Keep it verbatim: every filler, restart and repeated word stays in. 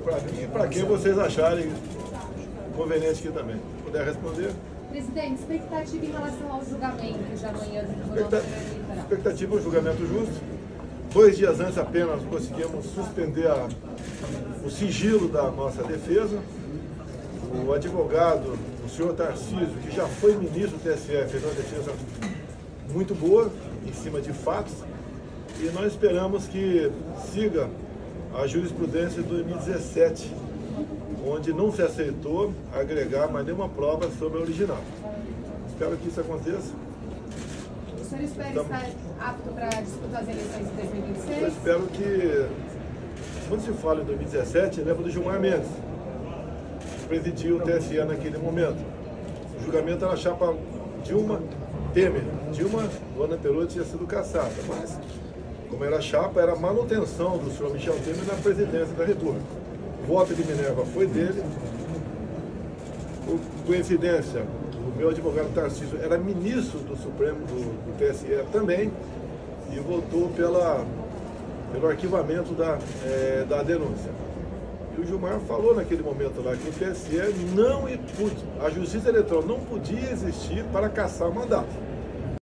para mim e para quem vocês acharem conveniente aqui também. Se puder responder. Presidente, expectativa em relação ao julgamento de amanhã do Tribunal Expecta... Superior Eleitoral? Expectativa é um julgamento justo. Dois dias antes apenas conseguimos suspender a... o sigilo da nossa defesa. O advogado, o senhor Tarcísio, que já foi ministro do T S E, fez uma defesa muito boa, em cima de fatos, e nós esperamos que siga a jurisprudência de dois mil e dezessete, onde não se aceitou agregar mais nenhuma prova sobre a original. Espero que isso aconteça. O senhor espera então, estar apto para disputar as eleições de dois mil e vinte e seis? Eu espero que, quando se fala em dois mil e dezessete, lembra do Gilmar Mendes, que presidiu o T S E naquele momento. O julgamento era a chapa Dilma Temer. Dilma, no ano anterior, tinha sido cassada, mas, como era chapa, era a manutenção do senhor Michel Temer na presidência da República. O voto de Minerva foi dele. Por coincidência, o meu advogado Tarcísio era ministro do Supremo, do, do T S E também, e votou pela, pelo arquivamento da, é, da denúncia. E o Gilmar falou naquele momento lá que o T S E não, a Justiça Eleitoral não podia existir para cassar o mandato.